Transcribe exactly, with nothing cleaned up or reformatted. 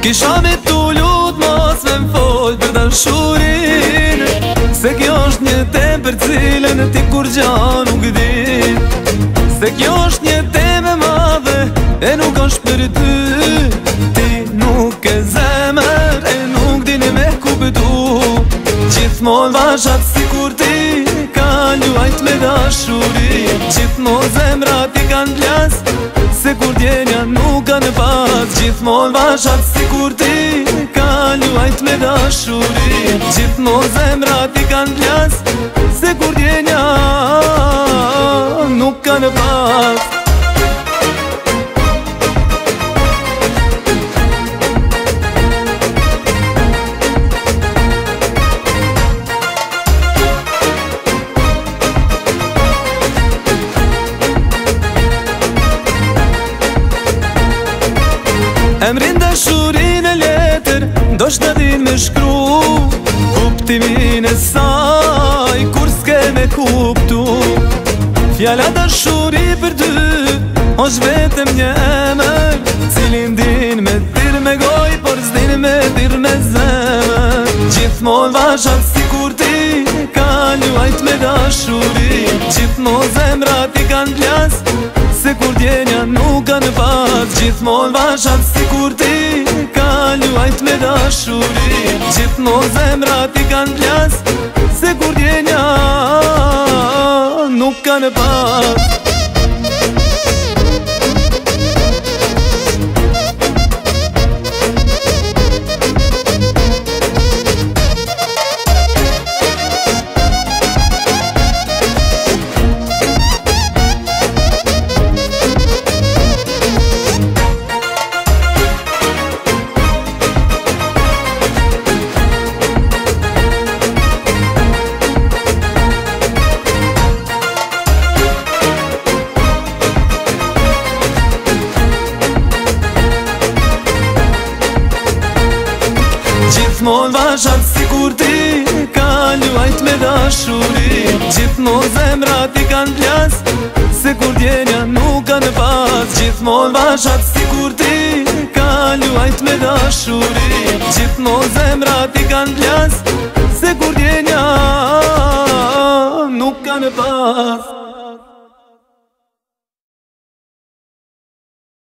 Kisha me t'u lut mos me m'fol për dashurin, se kjo është një tem për cilën ti kur gja nuk din. Se kjo është një tem e madhe e nuk është për ty. Ti nuk e zemër e nuk dini me kuptu. Gjithmon vashat si kur ti ka luajt me dashurin. Gjithmon zemra ti kan plas se kur djenja nuk kanë pas. Gjithmon vashat si kur ti ka luajt me dashurin. Gjithmon zemra ti kan plas se kur djenja nuk kanë pas. Emrin dashurin e letër do shta din me shkru, kuptimin e saj kur s'ke me kuptu. Fjalla dashuri për ty është vetëm një emër, cilin din me tir me goj, por s'din me tir me zemër. Gjithmon vashat si kur ti ka luajt me dashurin. Gjithmon zemra ti kan plas se kur djenja nuk kanë pas. Gjithmon vashat si kur ti ka luajt me dashurin. Gjithmon zemra ti kan plas se kur djenja nuk kanë pas. Gjithmon vashat si kur ti ka luajt me dashurin. Gjithmon zemra ti kan plas se kur djenja nuk kanë pas. Gjithmon vashat si kur ti ka luajt me dashurin. Gjithmon zemra ti kan plas se kur djenja nuk kanë pas.